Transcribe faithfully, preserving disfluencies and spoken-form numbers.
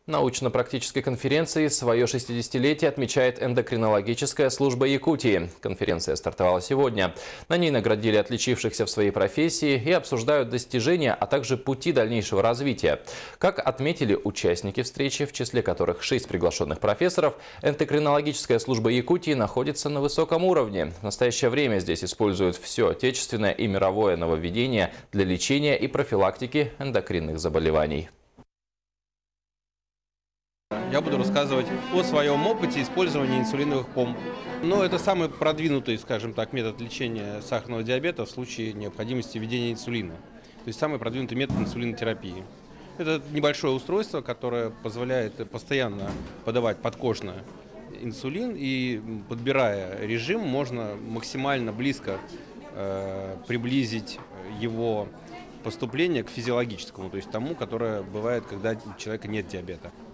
Научно-практической конференции свое шестидесятилетие отмечает эндокринологическая служба Якутии. Конференция стартовала сегодня. На ней наградили отличившихся в своей профессии и обсуждают достижения, а также пути дальнейшего развития. Как отметили участники встречи, в числе которых шесть приглашенных профессоров, эндокринологическая служба Якутии находится на высоком уровне. В настоящее время здесь используют все отечественное и мировое нововведение для лечения и профилактики эндокринных заболеваний. Я буду рассказывать о своем опыте использования инсулиновых помп. Но это самый продвинутый, скажем так, метод лечения сахарного диабета в случае необходимости введения инсулина. То есть самый продвинутый метод инсулинотерапии. Это небольшое устройство, которое позволяет постоянно подавать подкожно инсулин, и подбирая режим, можно максимально близко э, приблизить его поступление к физиологическому, то есть тому, которое бывает, когда у человека нет диабета.